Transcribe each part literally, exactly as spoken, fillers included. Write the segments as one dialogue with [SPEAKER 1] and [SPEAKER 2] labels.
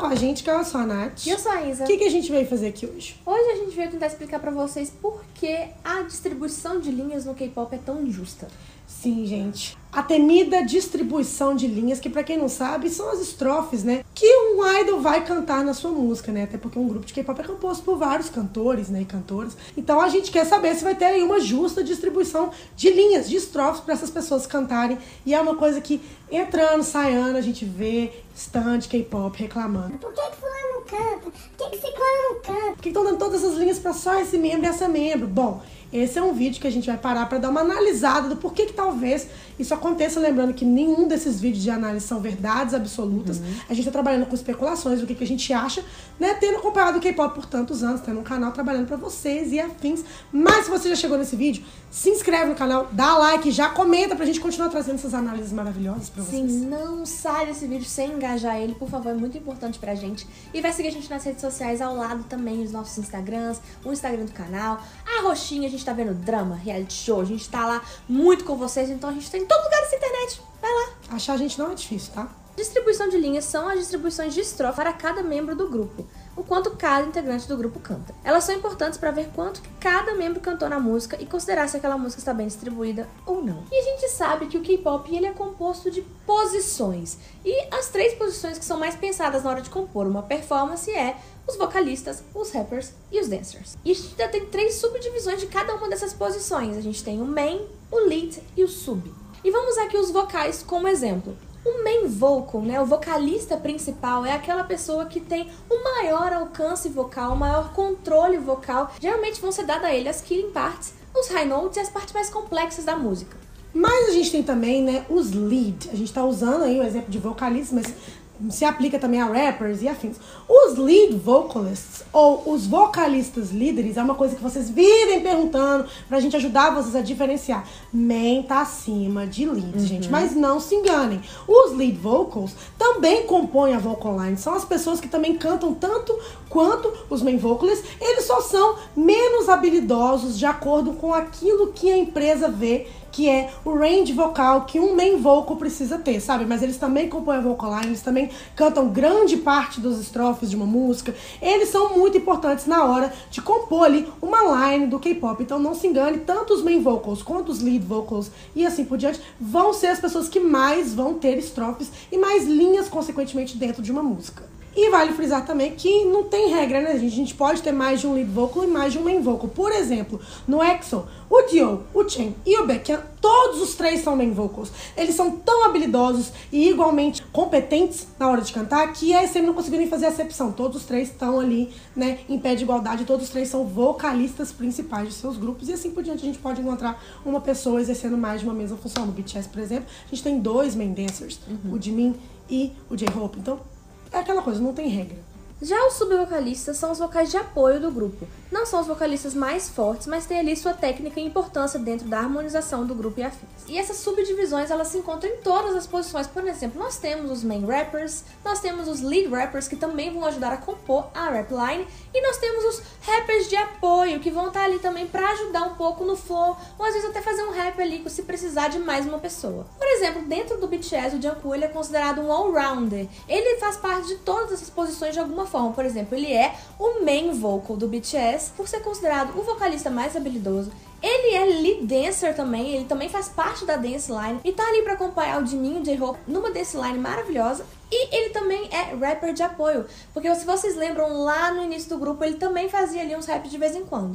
[SPEAKER 1] com a gente, que eu sou a Nath.
[SPEAKER 2] E eu sou a Isa.
[SPEAKER 1] O que, que a gente veio fazer aqui hoje?
[SPEAKER 2] Hoje a gente veio tentar explicar pra vocês por que a distribuição de linhas no K-pop é tão injusta.
[SPEAKER 1] Sim, gente. A temida distribuição de linhas, que pra quem não sabe, são as estrofes, né? Que um idol vai cantar na sua música, né? Até porque um grupo de K-pop é composto por vários cantores, né? E cantoras. Então a gente quer saber se vai ter aí uma justa distribuição de linhas, de estrofes pra essas pessoas cantarem. E é uma coisa que, entrando, saindo, a gente vê stand K-pop reclamando.
[SPEAKER 3] Por que que fulano não canta? Por que que ciclano não canta?
[SPEAKER 1] Por que estão dando todas essas linhas pra só esse membro e essa membro? Bom, esse é um vídeo que a gente vai parar para dar uma analisada do porquê que talvez isso aconteça, lembrando que nenhum desses vídeos de análise são verdades absolutas. Uhum. A gente tá trabalhando com especulações do que, que a gente acha, né? Tendo acompanhado o K-pop por tantos anos, tendo um canal trabalhando para vocês e afins. Mas se você já chegou nesse vídeo, se inscreve no canal, dá like, já comenta pra gente continuar trazendo essas análises maravilhosas pra vocês.
[SPEAKER 2] Sim, não sai desse vídeo sem engajar ele, por favor, é muito importante pra gente. E vai seguir a gente nas redes sociais ao lado também, os nossos Instagrams, o Instagram do canal, a roxinha, a gente tá vendo drama, reality show, a gente tá lá muito com vocês, então a gente tá em todo lugar dessa internet, vai lá.
[SPEAKER 1] Achar a gente não é difícil, tá?
[SPEAKER 2] Distribuição de linhas são as distribuições de estrofe para cada membro do grupo, o quanto cada integrante do grupo canta. Elas são importantes para ver quanto que cada membro cantou na música e considerar se aquela música está bem distribuída ou não. E a gente sabe que o K-pop ele é composto de posições, e as três posições que são mais pensadas na hora de compor uma performance é os vocalistas, os rappers e os dancers. E a gente ainda tem três subdivisões de cada uma dessas posições. A gente tem o main, o lead e o sub. E vamos usar aqui os vocais como exemplo. O main vocal, né, o vocalista principal, é aquela pessoa que tem o maior alcance vocal, o maior controle vocal. Geralmente vão ser dadas a ele as killing parts, os high notes e as partes mais complexas da música.
[SPEAKER 1] Mas a gente tem também, né, os lead. A gente tá usando aí o exemplo de vocalista, mas se aplica também a rappers e afins. Os lead vocalists, ou os vocalistas líderes, é uma coisa que vocês vivem perguntando pra gente ajudar vocês a diferenciar. Main tá acima de lead, uhum. gente, mas não se enganem. Os lead vocals também compõem a vocal line, são as pessoas que também cantam tanto quanto os main vocalists, eles só são menos habilidosos de acordo com aquilo que a empresa vê que é o range vocal que um main vocal precisa ter, sabe? Mas eles também compõem a vocal line, eles também cantam grande parte dos estrofes de uma música. Eles são muito importantes na hora de compor ali uma line do K-pop. Então não se engane, tanto os main vocals quanto os lead vocals e assim por diante vão ser as pessoas que mais vão ter estrofes e mais linhas, consequentemente, dentro de uma música. E vale frisar também que não tem regra, né, gente? A gente pode ter mais de um lead vocal e mais de um main vocal. Por exemplo, no EXO, o Dio, o Chen e o Baekhyun, todos os três são main vocals. Eles são tão habilidosos e igualmente competentes na hora de cantar que a S M não conseguiu nem fazer acepção. Todos os três estão ali, né, em pé de igualdade. Todos os três são vocalistas principais de seus grupos. E assim por diante a gente pode encontrar uma pessoa exercendo mais de uma mesma função. No B T S, por exemplo, a gente tem dois main dancers, uhum. o Jimin e o J-Hope. Então, é aquela coisa, não tem regra.
[SPEAKER 2] Já os subvocalistas são os vocais de apoio do grupo. Não são os vocalistas mais fortes, mas têm ali sua técnica e importância dentro da harmonização do grupo e afins. E essas subdivisões, elas se encontram em todas as posições. Por exemplo, nós temos os main rappers, nós temos os lead rappers, que também vão ajudar a compor a rap line, e nós temos os rappers de apoio, que vão estar ali também para ajudar um pouco no flow, ou às vezes até fazer um rap ali se precisar de mais uma pessoa. Por exemplo, dentro do B T S, o Jungkook ele é considerado um all-rounder. Ele faz parte de todas essas posições de alguma forma. Por exemplo, ele é o main vocal do B T S, por ser considerado o vocalista mais habilidoso. Ele é lead dancer também, ele também faz parte da dance line e tá ali pra acompanhar o Jimin e o J-Hope numa dance line maravilhosa. E ele também é rapper de apoio, porque se vocês lembram, lá no início do grupo, ele também fazia ali uns raps de vez em quando.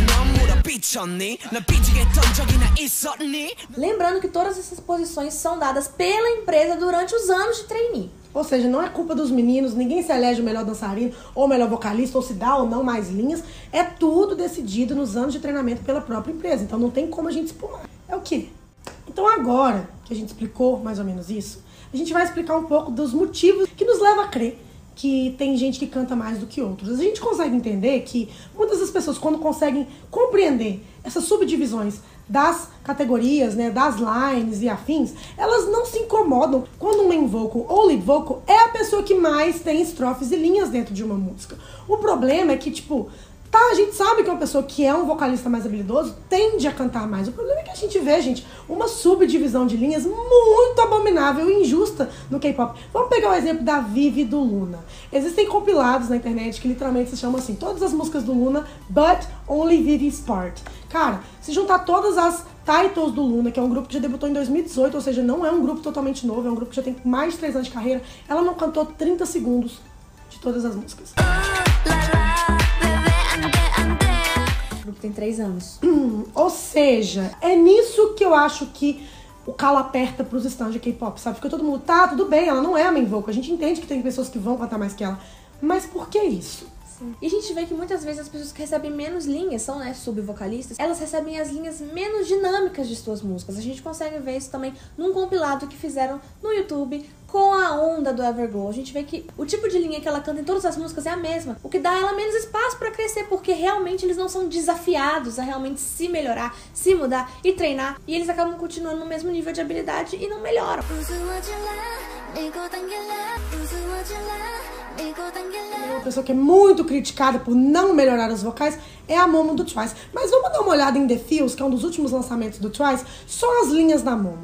[SPEAKER 2] Lembrando que todas essas posições são dadas pela empresa durante os anos de trainee.
[SPEAKER 1] Ou seja, não é culpa dos meninos, ninguém se elege o melhor dançarino ou o melhor vocalista, ou se dá ou não mais linhas. É tudo decidido nos anos de treinamento pela própria empresa. Então não tem como a gente espumar. É o quê? Então agora que a gente explicou mais ou menos isso, a gente vai explicar um pouco dos motivos que nos levam a crer que tem gente que canta mais do que outros. A gente consegue entender que muitas das pessoas, quando conseguem compreender essas subdivisões das categorias, né, das lines e afins, elas não se incomodam quando um main vocal ou lead vocal é a pessoa que mais tem estrofes e linhas dentro de uma música. O problema é que, tipo, Tá, a gente sabe que uma pessoa que é um vocalista mais habilidoso tende a cantar mais. O problema é que a gente vê, gente, uma subdivisão de linhas muito abominável e injusta no K-pop. Vamos pegar o exemplo da Vivi e do Luna. Existem compilados na internet que literalmente se chamam assim, todas as músicas do Luna, but only Vivi's part. Cara, se juntar todas as titles do Luna, que é um grupo que já debutou em dois mil e dezoito, ou seja, não é um grupo totalmente novo, é um grupo que já tem mais de três anos de carreira, ela não cantou trinta segundos de todas as músicas.
[SPEAKER 2] O grupo tem três anos.
[SPEAKER 1] Hum, ou seja, é nisso que eu acho que o calo aperta pros stands de K-pop, sabe? Porque todo mundo, tá, tudo bem, ela não é a main vocal, a gente entende que tem pessoas que vão cantar mais que ela, mas por que isso?
[SPEAKER 2] Sim. E a gente vê que muitas vezes as pessoas que recebem menos linhas, são, né, subvocalistas, elas recebem as linhas menos dinâmicas de suas músicas. A gente consegue ver isso também num compilado que fizeram no YouTube com a onda do Everglow. A gente vê que o tipo de linha que ela canta em todas as músicas é a mesma, o que dá a ela menos espaço pra crescer, porque realmente eles não são desafiados a realmente se melhorar, se mudar e treinar, e eles acabam continuando no mesmo nível de habilidade e não melhoram.
[SPEAKER 1] Uma pessoa que é muito criticada por não melhorar os vocais é a Momo do Twice. Mas vamos dar uma olhada em The Feels, que é um dos últimos lançamentos do Twice, só as linhas da Momo.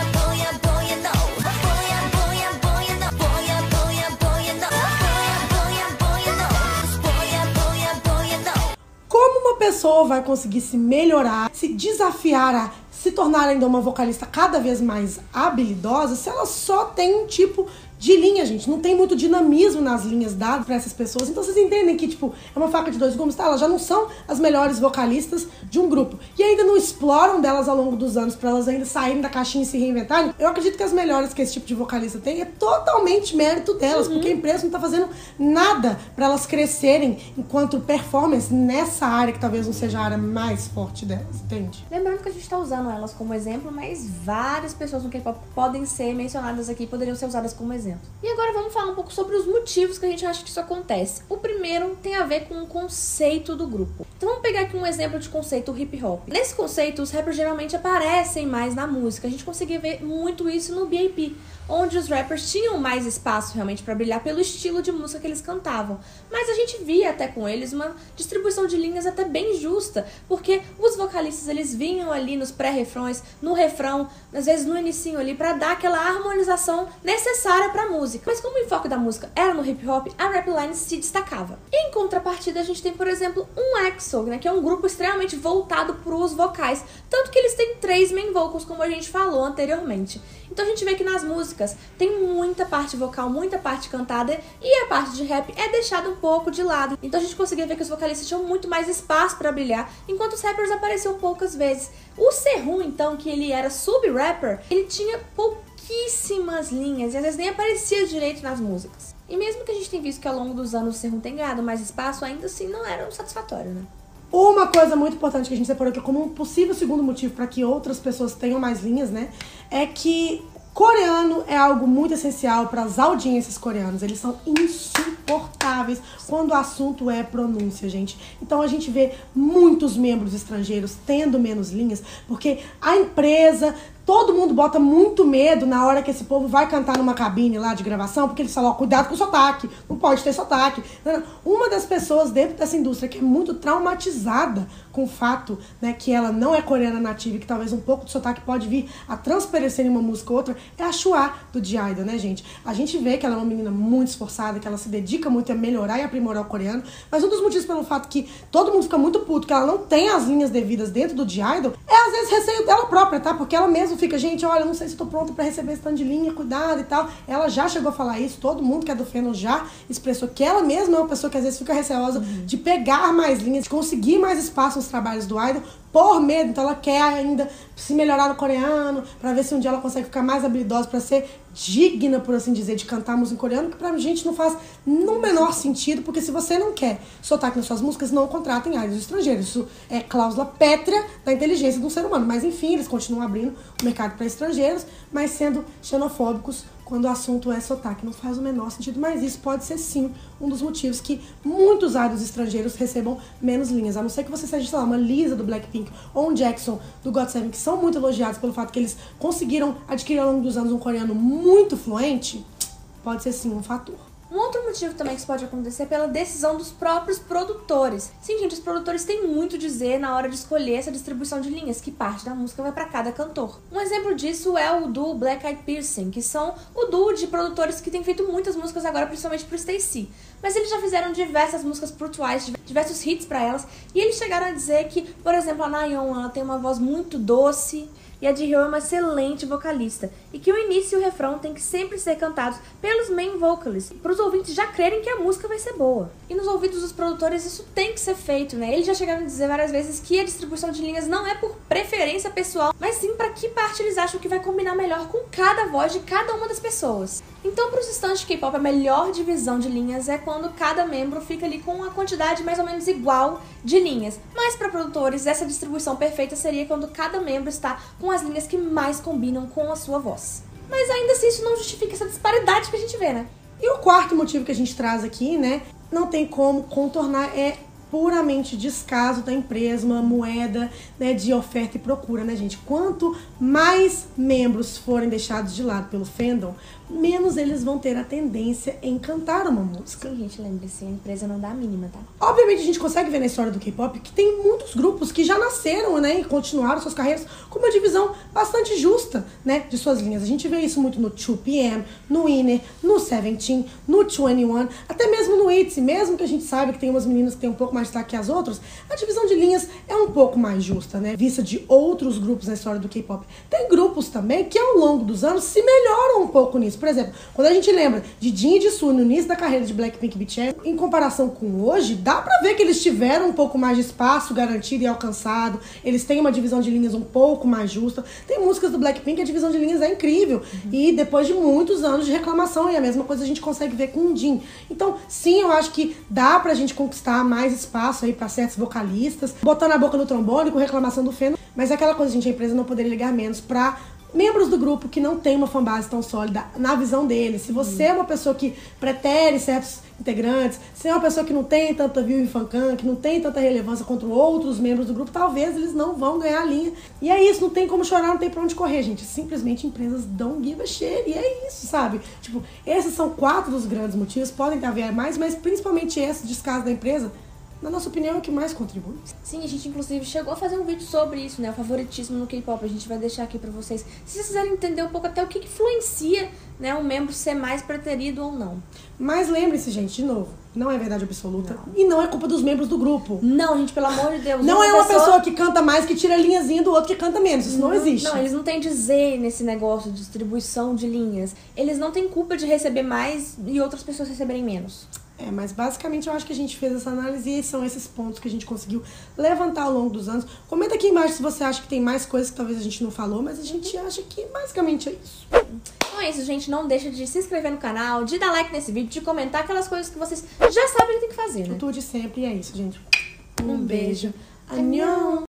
[SPEAKER 1] Como uma pessoa vai conseguir se melhorar, se desafiar a se tornar ainda uma vocalista cada vez mais habilidosa, se ela só tem um tipo de linha, gente? Não tem muito dinamismo nas linhas dadas pra essas pessoas. Então vocês entendem que, tipo, é uma faca de dois gumes, tá? Elas já não são as melhores vocalistas de um grupo. E ainda não exploram delas ao longo dos anos pra elas ainda saírem da caixinha e se reinventarem. Eu acredito que as melhores que esse tipo de vocalista tem é totalmente mérito delas, uhum. Porque a empresa não tá fazendo nada pra elas crescerem enquanto performance nessa área que talvez não seja a área mais forte delas, entende?
[SPEAKER 2] Lembrando que a gente tá usando elas como exemplo, mas várias pessoas no K-pop podem ser mencionadas aqui, poderiam ser usadas como exemplo. E agora vamos falar um pouco sobre os motivos que a gente acha que isso acontece. O primeiro tem a ver com o conceito do grupo. Então vamos pegar aqui um exemplo de conceito hip hop. Nesse conceito, os rappers geralmente aparecem mais na música. A gente conseguia ver muito isso no B A P, onde os rappers tinham mais espaço realmente para brilhar pelo estilo de música que eles cantavam. Mas a gente via até com eles uma distribuição de linhas até bem justa, porque os vocalistas eles vinham ali nos pré-refrões, no refrão, às vezes no inicinho ali, para dar aquela harmonização necessária para a música. Mas como o enfoque da música era no hip hop, a rap line se destacava. E em contrapartida a gente tem, por exemplo, um EXO, né, que é um grupo extremamente voltado para os vocais, tanto que eles têm três main vocals, como a gente falou anteriormente. Então a gente vê que nas músicas tem muita parte vocal, muita parte cantada, e a parte de rap é deixada um pouco de lado. Então a gente conseguia ver que os vocalistas tinham muito mais espaço para brilhar, enquanto os rappers apareciam poucas vezes. O Sehun, então, que ele era sub-rapper, ele tinha pouquíssimas linhas e às vezes nem aparecia direito nas músicas. E mesmo que a gente tenha visto que ao longo dos anos o Sehun tem ganhado mais espaço, ainda assim não era um satisfatório, né?
[SPEAKER 1] Uma coisa muito importante que a gente separou aqui como um possível segundo motivo para que outras pessoas tenham mais linhas, né, é que coreano é algo muito essencial para as audiências coreanas. Eles são insuportáveis quando o assunto é pronúncia, gente. Então a gente vê muitos membros estrangeiros tendo menos linhas, porque a empresa, todo mundo bota muito medo na hora que esse povo vai cantar numa cabine lá de gravação, porque eles falam, ó, cuidado com o sotaque, não pode ter sotaque. Uma das pessoas dentro dessa indústria que é muito traumatizada com o fato, né, que ela não é coreana nativa e que talvez um pouco de sotaque pode vir a transparecer em uma música ou outra, é a Chua do G-Idol, né, gente? A gente vê que ela é uma menina muito esforçada, que ela se dedica muito a melhorar e aprimorar o coreano, mas um dos motivos pelo fato que todo mundo fica muito puto, que ela não tem as linhas devidas dentro do G-Idol, é às vezes receio dela própria, tá? Porque ela mesma fica, gente, olha, não sei se tô pronta pra receber esse tanto de linha, cuidado e tal. Ela já chegou a falar isso, todo mundo que é do fandom já expressou que ela mesma é uma pessoa que às vezes fica receosa uhum. de pegar mais linhas, de conseguir mais espaço nos trabalhos do idol, por medo. Então ela quer ainda se melhorar no coreano, pra ver se um dia ela consegue ficar mais habilidosa, pra ser digna, por assim dizer, de cantar música em coreano, que pra gente não faz no menor sentido, porque se você não quer sotaque nas suas músicas, não contratem idols estrangeiros. Isso é cláusula pétrea da inteligência de um ser humano. Mas enfim, eles continuam abrindo o mercado para estrangeiros, mas sendo xenofóbicos quando o assunto é sotaque. Não faz o menor sentido, mas isso pode ser sim um dos motivos que muitos idols estrangeiros recebam menos linhas. A não ser que você seja, sei lá, uma Lisa do Blackpink ou um Jackson do got seven, que são muito elogiados pelo fato que eles conseguiram adquirir ao longo dos anos um coreano muito fluente, pode ser sim um fator.
[SPEAKER 2] Um outro motivo também que isso pode acontecer é pela decisão dos próprios produtores. Sim, gente, os produtores têm muito a dizer na hora de escolher essa distribuição de linhas, que parte da música vai para cada cantor. Um exemplo disso é o duo Black Eyed Peas, que são o duo de produtores que tem feito muitas músicas agora, principalmente pro Stacey. Mas eles já fizeram diversas músicas pro Twice, diversos hits pra elas, e eles chegaram a dizer que, por exemplo, a Nayeon, ela tem uma voz muito doce, e a Jihyo é uma excelente vocalista, e que o início e o refrão tem que sempre ser cantados pelos main vocalists, para os ouvintes já crerem que a música vai ser boa. E nos ouvidos dos produtores isso tem que ser feito, né? Eles já chegaram a dizer várias vezes que a distribuição de linhas não é por preferência pessoal, mas sim para que parte eles acham que vai combinar melhor com cada voz de cada uma das pessoas. Então, para os stands de K-pop, a melhor divisão de linhas é quando cada membro fica ali com uma quantidade mais ou menos igual de linhas. Mas para produtores, essa distribuição perfeita seria quando cada membro está com as linhas que mais combinam com a sua voz. Mas ainda assim, isso não justifica essa disparidade que a gente vê, né?
[SPEAKER 1] E o quarto motivo que a gente traz aqui, né, não tem como contornar, é puramente descaso da empresa, uma moeda, né, de oferta e procura, né, gente? Quanto mais membros forem deixados de lado pelo fandom, menos eles vão ter a tendência em cantar uma música.
[SPEAKER 2] Sim, gente, lembre-se, a empresa não dá a mínima, tá?
[SPEAKER 1] Obviamente a gente consegue ver na história do K-pop que tem muitos grupos que já nasceram, né, e continuaram suas carreiras com uma divisão bastante justa, né, de suas linhas. A gente vê isso muito no two P M, no Winner, no Seventeen, no twenty one, até mesmo no I T Z Y, mesmo que a gente saiba que tem umas meninas que tem um pouco mais de destaque que as outras, a divisão de linhas é um pouco mais justa, né, vista de outros grupos na história do K-pop. Tem grupos também que ao longo dos anos se melhoram um pouco nisso. Por exemplo, quando a gente lembra de Jin e Jisoo no início da carreira de Blackpink e B T S, em comparação com hoje, dá pra ver que eles tiveram um pouco mais de espaço garantido e alcançado, eles têm uma divisão de linhas um pouco mais justa. Tem músicas do Blackpink que a divisão de linhas é incrível, uhum. E depois de muitos anos de reclamação, e a mesma coisa a gente consegue ver com o Jin. Então, sim, eu acho que dá pra gente conquistar mais espaço aí pra certos vocalistas, botando a boca no trombone com reclamação do feno, mas é aquela coisa, gente, a empresa não poderia ligar menos pra membros do grupo que não tem uma fanbase tão sólida na visão deles. Se você é uma pessoa que pretere certos integrantes, se é uma pessoa que não tem tanta view em fancam, que não tem tanta relevância contra outros membros do grupo, talvez eles não vão ganhar a linha. E é isso, não tem como chorar, não tem pra onde correr, gente. Simplesmente empresas don't give a shit. E é isso, sabe? Tipo, esses são quatro dos grandes motivos. Podem haver mais, mas principalmente esse descaso da empresa, na nossa opinião, é o que mais contribui.
[SPEAKER 2] Sim, a gente inclusive chegou a fazer um vídeo sobre isso, né? O favoritismo no K-pop. A gente vai deixar aqui pra vocês. Se vocês quiserem entender um pouco até o que, que influencia, né, um membro ser mais preterido ou não.
[SPEAKER 1] Mas lembre-se, gente, de novo, não é verdade absoluta. Não. E não é culpa dos membros do grupo.
[SPEAKER 2] Não, gente, pelo amor de Deus.
[SPEAKER 1] Não uma é uma pessoa... pessoa que canta mais que tira a linhazinha do outro que canta menos. Isso não, não existe.
[SPEAKER 2] Não, eles não têm dizer nesse negócio de distribuição de linhas. Eles não têm culpa de receber mais e outras pessoas receberem menos.
[SPEAKER 1] É, mas basicamente eu acho que a gente fez essa análise e são esses pontos que a gente conseguiu levantar ao longo dos anos. Comenta aqui embaixo se você acha que tem mais coisas que talvez a gente não falou, mas a gente acha que basicamente é isso.
[SPEAKER 2] Então é isso, gente. Não deixa de se inscrever no canal, de dar like nesse vídeo, de comentar aquelas coisas que vocês já sabem que tem que fazer, né?
[SPEAKER 1] Tudo de sempre e é isso, gente.
[SPEAKER 2] Um, um beijo. beijo. Annyeong!